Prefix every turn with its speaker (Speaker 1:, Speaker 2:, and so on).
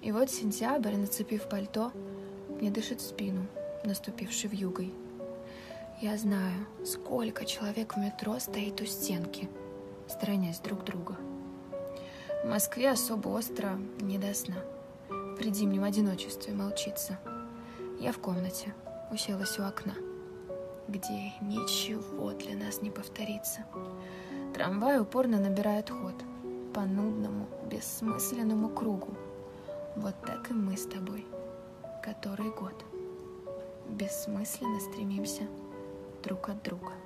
Speaker 1: И вот сентябрь, нацепив пальто, мне дышит в спину, наступивший вьюгой. Я знаю, сколько человек в метро стоит у стенки, сторонясь друг друга. В Москве особо остро не до сна. При зимнем одиночестве молчится. Я в комнате, уселась у окна, где ничего для нас не повторится. Трамвай упорно набирает ход по нудному, бессмысленному кругу. Вот так и мы с тобой, который год, бессмысленно стремимся друг от друга.